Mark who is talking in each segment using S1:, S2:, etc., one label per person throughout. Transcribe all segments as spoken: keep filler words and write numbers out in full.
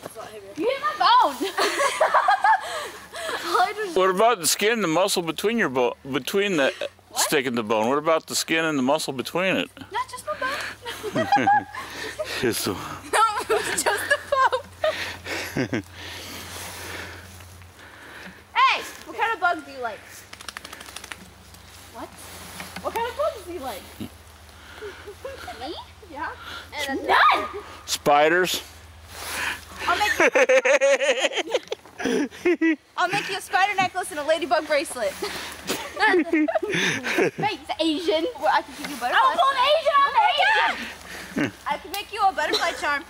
S1: You hit my bone.
S2: What about the skin, the muscle between your bone, between the what? stick and the bone? What about the skin and the muscle between it?
S1: Not just my bone.
S2: Just the...
S1: No, just the bone. Hey, what kind of bugs do you like? What? What kind of bugs do you like? Me? Yeah. And none.
S2: Spiders.
S1: I'll make you. I'll make you a spider necklace and a ladybug bracelet. Thanks, Asian. Well, I can give you a butterfly. I'm full Asian. I'm Asian. I can make you a butterfly charm.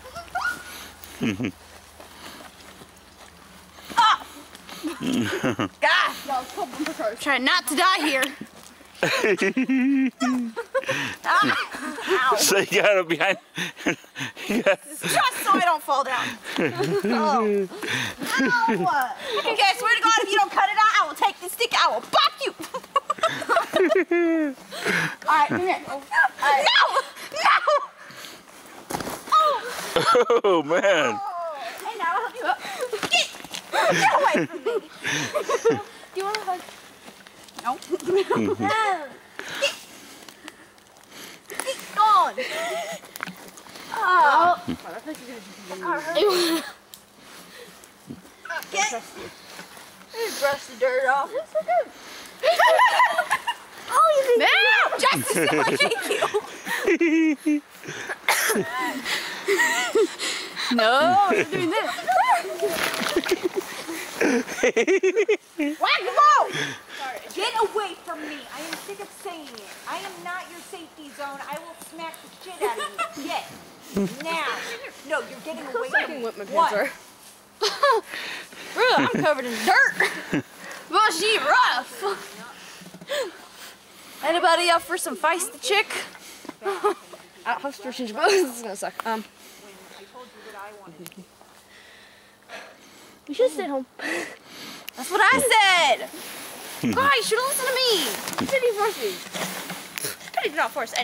S1: Ah! God, y'all try not to die here. Ah,
S2: so you got it behind. got...
S1: Just so I don't fall down. Oh. Ow. Okay, I swear to God, if you don't cut it out, I will take this stick. I will bop you. All right, come here. All right. No, no. Oh,
S2: oh man.
S1: Oh. Hey, now I'll help you up. Get, get away from me. Do you want a hug? No. No. On. Oh. Get. Brush the dirt off. Oh, you think no! Justice, I thank you. No, you're doing this. Whack-a-mole! Get away from me. I am sick of saying it. I am not your safety zone. I will smack the shit out of you. Get. Now. No, you're getting away from me.
S3: What my pants are.
S1: I'm covered in dirt. Well, she rough. Anybody up for some feisty chick?
S3: Uh, how stretching this is gonna suck. Um.
S1: We should stay home. That's what I said. Guys, you should listen to me.
S3: You said you forced me.
S1: I did not force anything.